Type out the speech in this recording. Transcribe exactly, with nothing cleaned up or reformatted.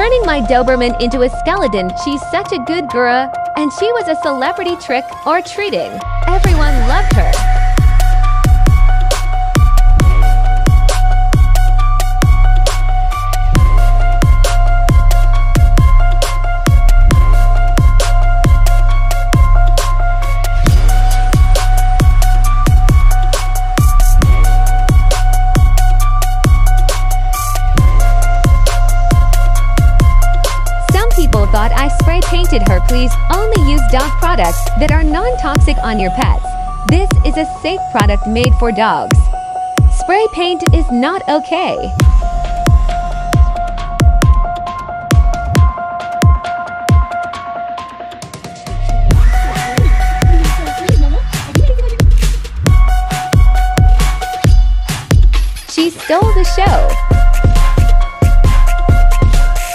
turning my Doberman into a skeleton. She's such a good girl, and she was a celebrity trick or treating. Everyone loved her. People thought I spray painted her. Please only use dog products that are non-toxic on your pets. This is a safe product made for dogs. Spray paint is not okay. She stole the show.